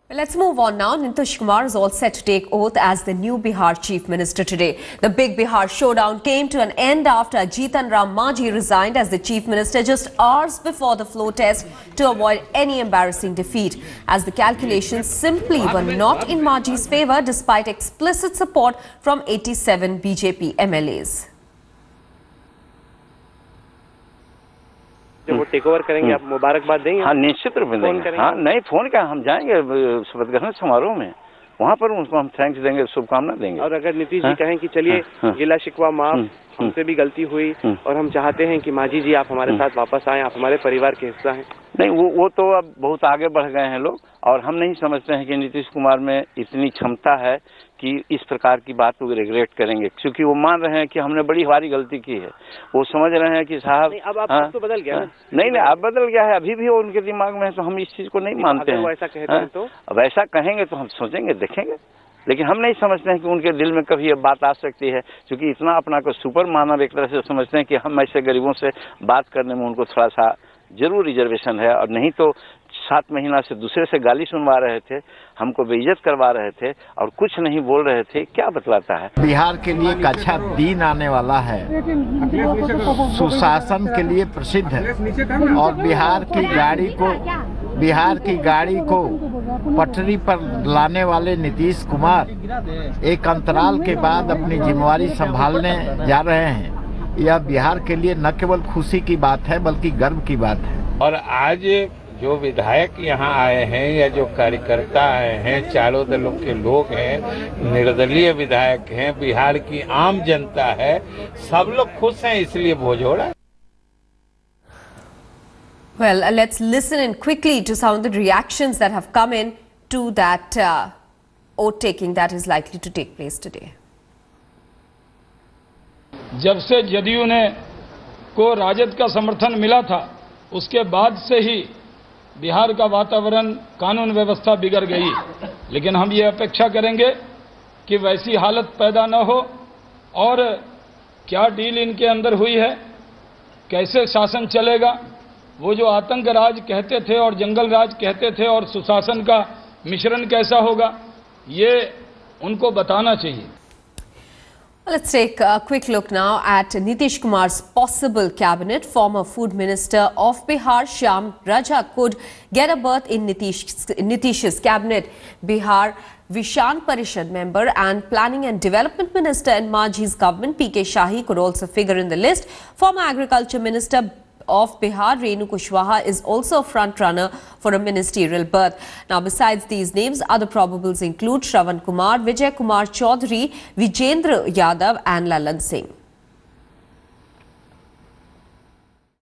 Let's move on now. Nitish Kumar is all set to take oath as the new Bihar Chief Minister today. The big Bihar showdown came to an end after Jitan Ram Manjhi resigned as the Chief Minister just hours before the floor test to avoid any embarrassing defeat, as the calculations simply were not in Manjhi's favour despite explicit support from 87 BJP MLAs. वो take over करेंगे, आप मुबारकबाद देंगे? हाँ, निश्चित रूप में देंगे। हाँ, नहीं, फोन क्या, हम जाएंगे शपथ ग्रहण समारोह में, वहाँ पर उनको हम थैंक्स देंगे, शुभकामना देंगे। और अगर नीतीश जी कहें कि चलिए गिला शिकवा माफ, हमसे भी गलती हुई और हम चाहते हैं कि मांझी जी आप हमारे साथ वापस आएं, आप हमारे परिवार के हिस्सा हैं। नहीं, वो तो अब बहुत आगे बढ़ गए हैं लोग, और हम नहीं समझते हैं कि नीतीश कुमार में इतनी क्षमता है कि इस प्रकार की बात को रिग्रेट करेंगे, क्योंकि वो मान रहे हैं कि हमने बड़ी भारी गलती की है। वो समझ रहे हैं कि साहब अब तो बदल गया। नहीं, अब बदल गया है, अभी भी वो उनके दिमाग में है, तो हम इस चीज को नहीं मानते हैं। ऐसा कहते हैं तो अब ऐसा कहेंगे तो हम सोचेंगे, देखेंगे, लेकिन हम नहीं समझते हैं कि उनके दिल में कभी ये बात आ सकती है, क्योंकि इतना अपना को सुपर मानव एक तरह से समझते हैं कि हम ऐसे गरीबों से बात करने में उनको थोड़ा सा जरूर रिजर्वेशन है। और नहीं तो 7 महीना से दूसरे से गाली सुनवा रहे थे, हमको बेइज्जत करवा रहे थे और कुछ नहीं बोल रहे थे, क्या बतलाता है? बिहार के लिए एक अच्छा दिन आने वाला है, सुशासन के लिए प्रसिद्ध है, और बिहार की गाड़ी को पटरी पर लाने वाले नीतीश कुमार एक अंतराल के बाद अपनी जिम्मेवारी संभालने जा रहे हैं। यह बिहार के लिए न केवल खुशी की बात है बल्कि गर्व की बात है। और आज जो विधायक यहाँ आए हैं या जो कार्यकर्ता आए हैं, चारों दलों के लोग हैं, निर्दलीय विधायक हैं, बिहार की आम जनता है, सब लोग खुश हैं, इसलिए भोज हो रहा है। Well, let's listen in quickly to some of the reactions that have come in to that oath taking that is likely to take place today. जब से जदयू ने को राजद का समर्थन मिला था, उसके बाद से ही बिहार का वातावरण, कानून व्यवस्था बिगड़ गई। लेकिन हम ये अपेक्षा करेंगे कि वैसी हालत पैदा न हो। और क्या डील इनके अंदर हुई है, कैसे शासन चलेगा, वो जो आतंक राज कहते थे और जंगल राज कहते थे, और सुशासन का मिश्रण कैसा होगा, ये उनको बताना चाहिए। Let's take a quick look now at Nitish Kumar's possible cabinet. Former Food Minister of Bihar, Shyam Raja, could get a berth in Nitish's cabinet. Bihar Vishan Parishad member and Planning and Development Minister in Manjhi's government, P.K. Shahi, could also figure in the list. Former Agriculture Minister of Bihar, Renu Kushwaha, is also a front runner for a ministerial berth. Now, besides these names, other probables include Shravan Kumar, Vijay Kumar Chaudhary, Vijendra Yadav and Lalan Singh.